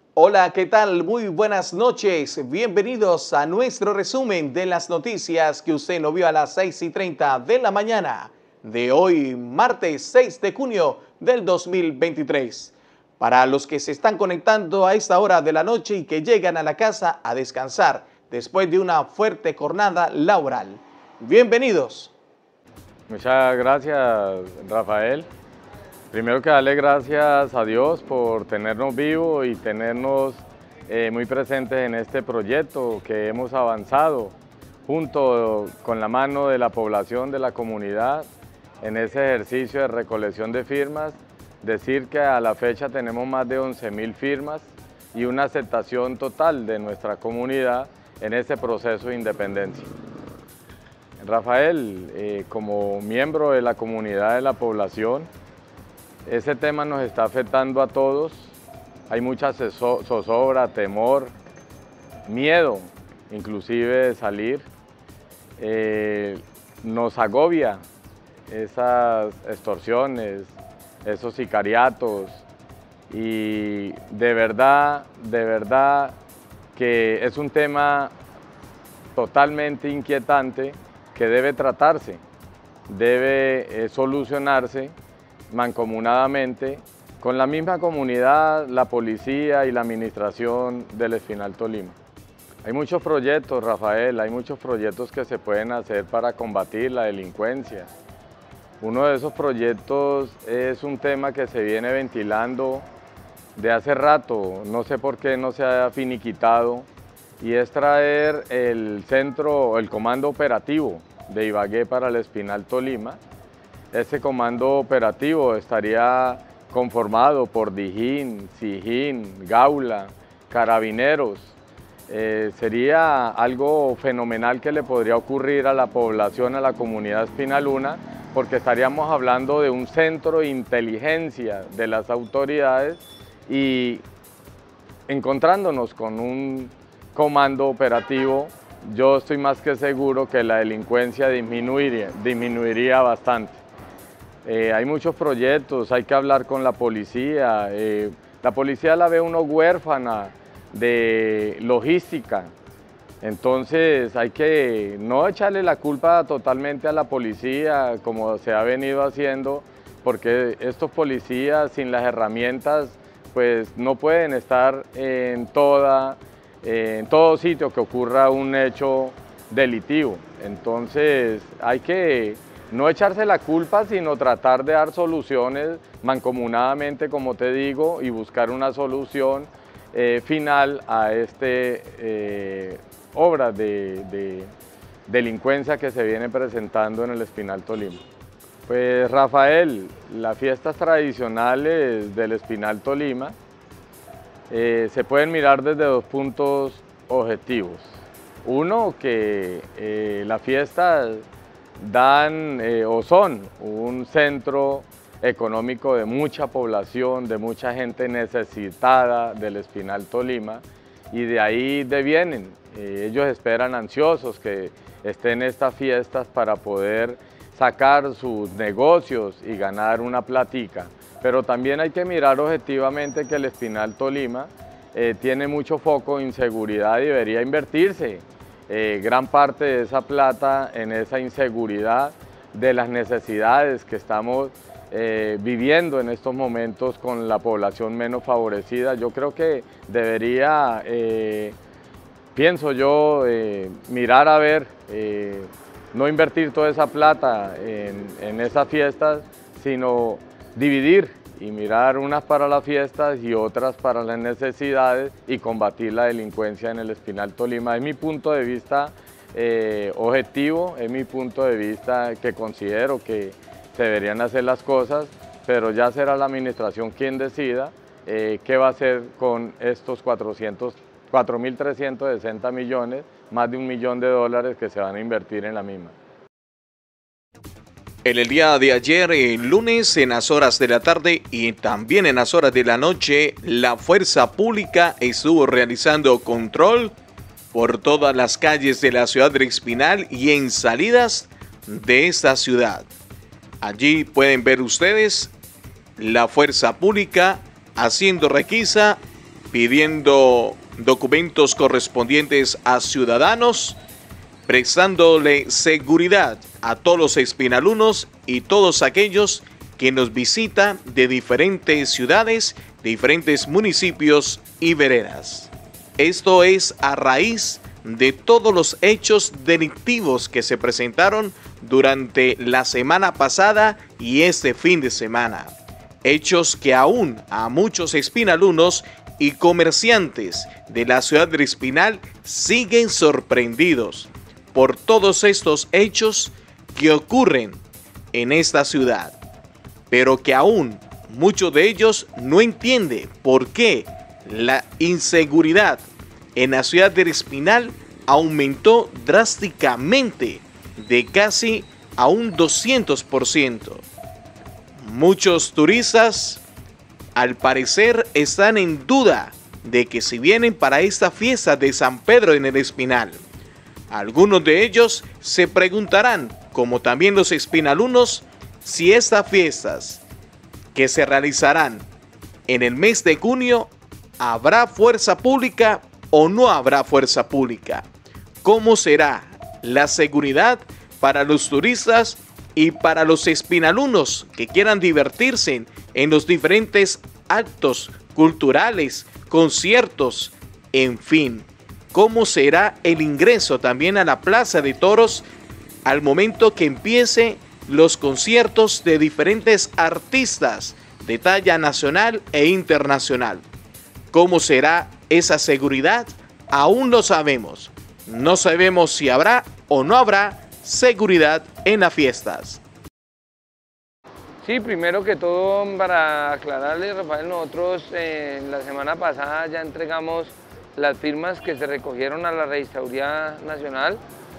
Hola, ¿qué tal? Muy buenas noches. Bienvenidos a nuestro resumen de las noticias que usted no vio a las 6:30 de la mañana de hoy, martes 6 de junio del 2023. Para los que se están conectando a esta hora de la noche y que llegan a la casa a descansar después de una fuerte jornada laboral. Bienvenidos. Muchas gracias, Rafael. Primero que darle gracias a Dios por tenernos vivos y tenernos muy presentes en este proyecto que hemos avanzado junto con la mano de la población, de la comunidad, en ese ejercicio de recolección de firmas. Decir que a la fecha tenemos más de 11.000 firmas y una aceptación total de nuestra comunidad en ese proceso de independencia. Rafael, como miembro de la comunidad de la población, ese tema nos está afectando a todos. Hay mucha zozobra, temor, miedo, inclusive de salir. Nos agobia esas extorsiones, esos sicariatos y de verdad que es un tema totalmente inquietante que debe tratarse, debe solucionarse mancomunadamente con la misma comunidad, la policía y la administración del Espinal Tolima. Hay muchos proyectos, Rafael, hay muchos proyectos que se pueden hacer para combatir la delincuencia. Uno de esos proyectos es un tema que se viene ventilando de hace rato, no sé por qué no se ha finiquitado, y es traer el centro, el comando operativo de Ibagué para el Espinal Tolima. Este comando operativo estaría conformado por Dijín, Sijín, Gaula, Carabineros. Sería algo fenomenal que le podría ocurrir a la población, a la comunidad espinaluna, porque estaríamos hablando de un centro de inteligencia de las autoridades y encontrándonos con un comando operativo, yo estoy más que seguro que la delincuencia disminuiría bastante. Hay muchos proyectos, hay que hablar con la policía. La policía la ve uno huérfana de logística, entonces hay que no echarle la culpa totalmente a la policía como se ha venido haciendo, porque estos policías sin las herramientas pues no pueden estar en todo sitio que ocurra un hecho delictivo. Entonces hay que no echarse la culpa, sino tratar de dar soluciones mancomunadamente, como te digo, y buscar una solución final a esta obra de delincuencia que se viene presentando en el Espinal Tolima. Pues Rafael, las fiestas tradicionales del Espinal Tolima se pueden mirar desde dos puntos objetivos. Uno, que las fiestas dan o son un centro económico de mucha población, de mucha gente necesitada del Espinal Tolima, y de ahí devienen. Ellos esperan ansiosos que estén estas fiestas para poder sacar sus negocios y ganar una platica. Pero también hay que mirar objetivamente que el Espinal Tolima tiene mucho foco de inseguridad y debería invertirse gran parte de esa plata en esa inseguridad de las necesidades que estamos viviendo en estos momentos con la población menos favorecida. Yo creo que debería, pienso yo, mirar a ver, no invertir toda esa plata en esas fiestas, sino dividir y mirar unas para las fiestas y otras para las necesidades y combatir la delincuencia en el Espinal Tolima. Es mi punto de vista objetivo, es mi punto de vista que considero que se deberían hacer las cosas, pero ya será la administración quien decida qué va a hacer con estos 4.360 millones, más de $1 millón que se van a invertir en la misma. En el día de ayer, el lunes, en las horas de la tarde y también en las horas de la noche, la Fuerza Pública estuvo realizando control por todas las calles de la ciudad de Espinal y en salidas de esta ciudad. Allí pueden ver ustedes la Fuerza Pública haciendo requisa pidiendo documentos correspondientes a ciudadanos, prestándole seguridad a todos los espinalunos y todos aquellos que nos visitan de diferentes ciudades, diferentes municipios y veredas. Esto es a raíz de todos los hechos delictivos que se presentaron durante la semana pasada y este fin de semana. Hechos que aún a muchos espinalunos y comerciantes de la ciudad de Espinal siguen sorprendidos por todos estos hechos que ocurren en esta ciudad, pero que aún muchos de ellos no entienden por qué la inseguridad en la ciudad de Espinal aumentó drásticamente de casi a un 200%. Muchos turistas al parecer están en duda de que si vienen para esta fiesta de San Pedro en el Espinal. Algunos de ellos se preguntarán, como también los espinalunos, si estas fiestas que se realizarán en el mes de junio habrá fuerza pública o no habrá fuerza pública. ¿Cómo será la seguridad para los turistas y para los espinalunos que quieran divertirse en los diferentes actos culturales, conciertos, en fin? ¿Cómo será el ingreso también a la Plaza de Toros al momento que empiece los conciertos de diferentes artistas de talla nacional e internacional? ¿Cómo será esa seguridad? Aún no sabemos. No sabemos si habrá o no habrá seguridad en las fiestas. Sí, primero que todo, para aclararle, Rafael, nosotros la semana pasada ya entregamos las firmas que se recogieron a la Registraduría Nacional.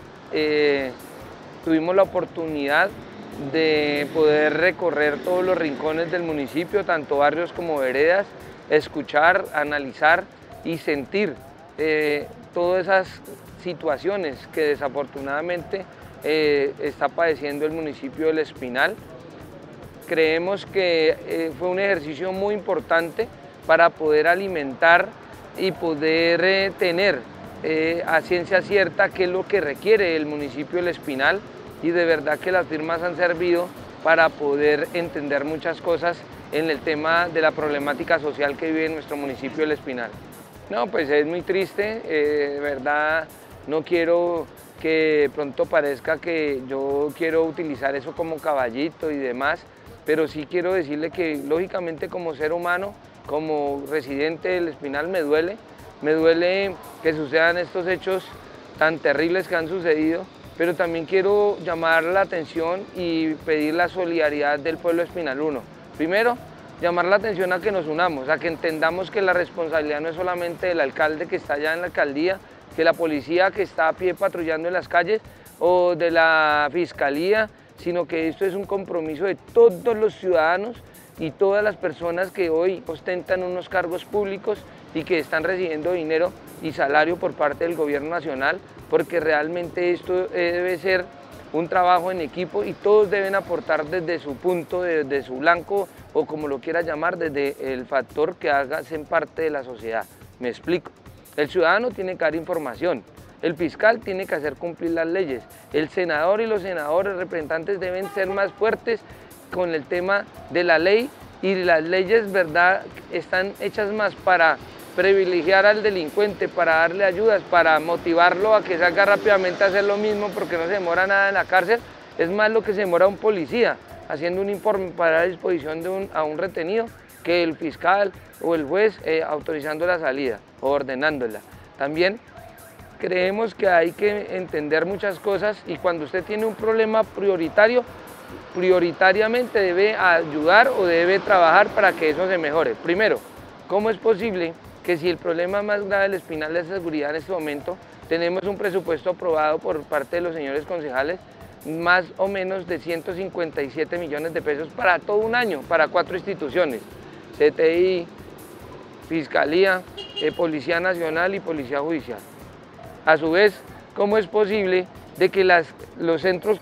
Tuvimos la oportunidad de poder recorrer todos los rincones del municipio, tanto barrios como veredas, escuchar, analizar y sentir todas esas situaciones que desafortunadamente está padeciendo el municipio del Espinal. Creemos que fue un ejercicio muy importante para poder alimentar y poder tener a ciencia cierta qué es lo que requiere el municipio del Espinal, y de verdad que las firmas han servido para poder entender muchas cosas en el tema de la problemática social que vive en nuestro municipio del Espinal. No, pues es muy triste, de verdad no quiero que de pronto parezca que yo quiero utilizar eso como caballito y demás, pero sí quiero decirle que lógicamente como ser humano, como residente del Espinal, me duele que sucedan estos hechos tan terribles que han sucedido, pero también quiero llamar la atención y pedir la solidaridad del pueblo espinaluno. Primero, llamar la atención a que nos unamos, a que entendamos que la responsabilidad no es solamente del alcalde que está allá en la alcaldía, que la policía que está a pie patrullando en las calles o de la fiscalía, sino que esto es un compromiso de todos los ciudadanos y todas las personas que hoy ostentan unos cargos públicos y que están recibiendo dinero y salario por parte del gobierno nacional, porque realmente esto debe ser un trabajo en equipo y todos deben aportar desde su punto, desde su blanco o como lo quiera llamar, desde el factor que hacen parte de la sociedad. Me explico. El ciudadano tiene que dar información, el fiscal tiene que hacer cumplir las leyes, el senador y los senadores representantes deben ser más fuertes con el tema de la ley, y las leyes, ¿verdad?, están hechas más para privilegiar al delincuente, para darle ayudas, para motivarlo a que salga rápidamente a hacer lo mismo porque no se demora nada en la cárcel. Es más lo que se demora un policía haciendo un informe para dar a disposición a un retenido que el fiscal o el juez autorizando la salida o ordenándola. También creemos que hay que entender muchas cosas, y cuando usted tiene un problema prioritario, prioritariamente debe ayudar o debe trabajar para que eso se mejore. Primero, ¿cómo es posible que si el problema más grave del Espinal es la seguridad en este momento, tenemos un presupuesto aprobado por parte de los señores concejales, más o menos de 157 millones de pesos para todo un año, para 4 instituciones, CTI, Fiscalía, Policía Nacional y Policía Judicial? A su vez, ¿cómo es posible de que los centros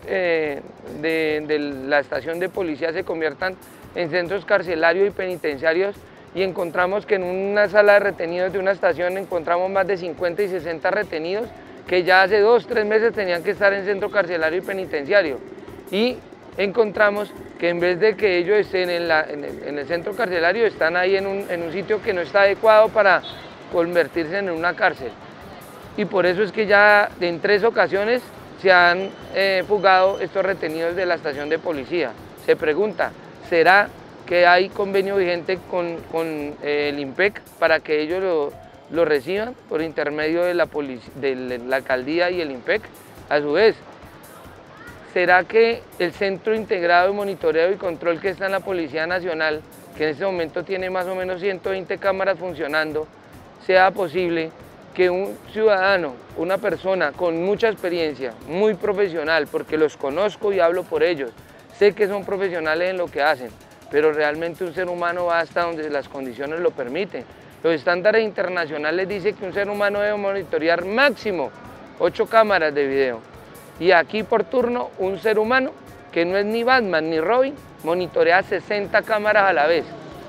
de la estación de policía se conviertan en centros carcelarios y penitenciarios y encontramos que en una sala de retenidos de una estación encontramos más de 50 y 60 retenidos que ya hace 2 o 3 meses tenían que estar en centro carcelario y penitenciario. Y encontramos que en vez de que ellos estén en el centro carcelario, están ahí en un sitio que no está adecuado para convertirse en una cárcel. Y por eso es que ya en 3 ocasiones se han fugado estos retenidos de la estación de policía. Se pregunta, ¿será que hay convenio vigente con el IMPEC para que ellos lo reciban por intermedio de la alcaldía y el IMPEC? A su vez, ¿será que el Centro Integrado de Monitoreo y Control que está en la Policía Nacional, que en este momento tiene más o menos 120 cámaras funcionando, sea posible que un ciudadano, una persona con mucha experiencia, muy profesional, porque los conozco y hablo por ellos, sé que son profesionales en lo que hacen, pero realmente un ser humano va hasta donde las condiciones lo permiten? Los estándares internacionales dicen que un ser humano debe monitorear máximo 8 cámaras de video. Y aquí por turno un ser humano, que no es ni Batman ni Robin, monitorea 60 cámaras a la vez.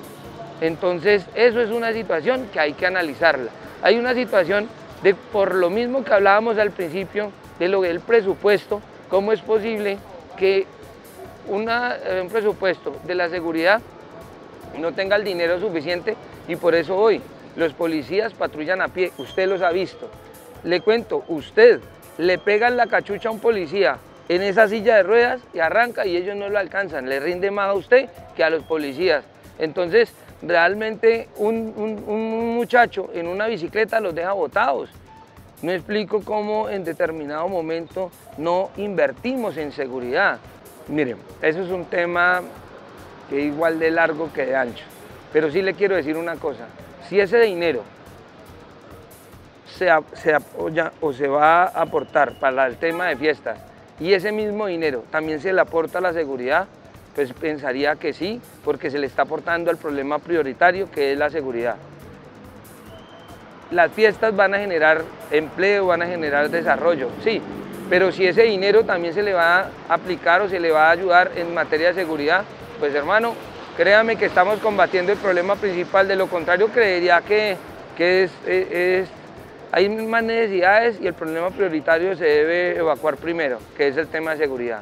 Entonces eso es una situación que hay que analizarla. Hay una situación de, por lo mismo que hablábamos al principio, de lo del presupuesto, cómo es posible que un presupuesto de la seguridad no tenga el dinero suficiente, y por eso hoy los policías patrullan a pie, usted los ha visto. Le cuento, usted le pegan la cachucha a un policía en esa silla de ruedas y arranca y ellos no lo alcanzan, le rinde más a usted que a los policías. Entonces, realmente un muchacho en una bicicleta los deja botados. No explico cómo en determinado momento no invertimos en seguridad. Miren, eso es un tema que es igual de largo que de ancho, pero sí le quiero decir una cosa, si ese dinero se apoya o se va a aportar para el tema de fiestas y ese mismo dinero también se le aporta a la seguridad, pues pensaría que sí, porque se le está aportando al problema prioritario que es la seguridad. Las fiestas van a generar empleo, van a generar desarrollo, sí, pero si ese dinero también se le va a aplicar o se le va a ayudar en materia de seguridad, pues hermano, créame que estamos combatiendo el problema principal, de lo contrario creería que hay más necesidades y el problema prioritario se debe evacuar primero, que es el tema de seguridad.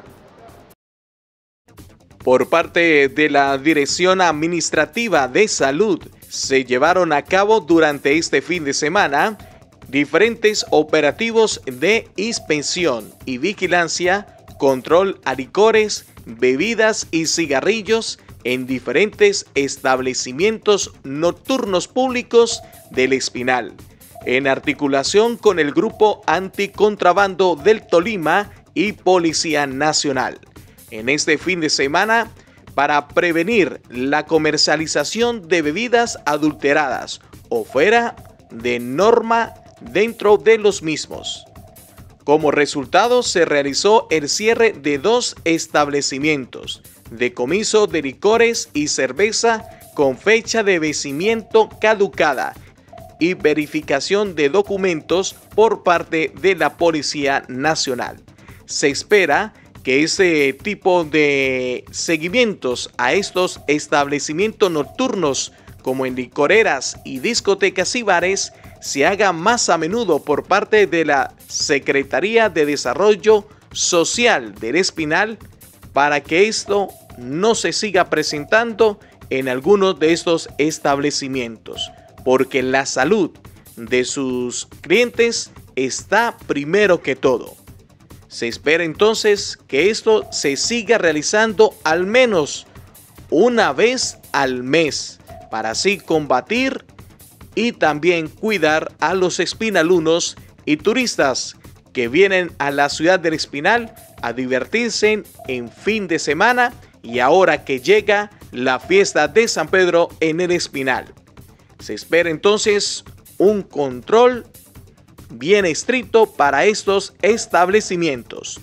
Por parte de la Dirección Administrativa de Salud, se llevaron a cabo durante este fin de semana diferentes operativos de inspección y vigilancia, control a licores, bebidas y cigarrillos en diferentes establecimientos nocturnos públicos del Espinal, en articulación con el Grupo Anticontrabando del Tolima y Policía Nacional. En este fin de semana, para prevenir la comercialización de bebidas adulteradas o fuera de norma dentro de los mismos. Como resultado, se realizó el cierre de 2 establecimientos, decomiso de licores y cerveza con fecha de vencimiento caducada y verificación de documentos por parte de la Policía Nacional. Se espera que ese tipo de seguimientos a estos establecimientos nocturnos, como en licoreras y discotecas y bares, se haga más a menudo por parte de la Secretaría de Desarrollo Social del Espinal, para que esto no se siga presentando en algunos de estos establecimientos, porque la salud de sus clientes está primero que todo. Se espera entonces que esto se siga realizando al menos una vez al mes, para así combatir y también cuidar a los espinalunos y turistas que vienen a la ciudad del Espinal a divertirse en fin de semana y ahora que llega la fiesta de San Pedro en el Espinal. Se espera entonces un control bien estricto para estos establecimientos.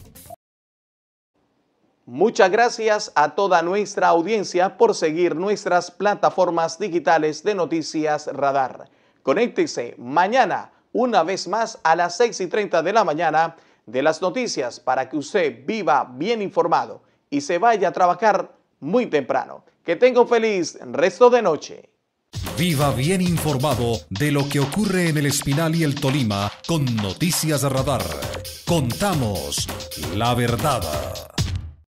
Muchas gracias a toda nuestra audiencia por seguir nuestras plataformas digitales de Noticias Radar. Conéctese mañana una vez más a las 6:30 de la mañana de las noticias para que usted viva bien informado y se vaya a trabajar muy temprano. Que tenga un feliz resto de noche. Viva bien informado de lo que ocurre en el Espinal y el Tolima con Noticias Radar. Contamos la verdad.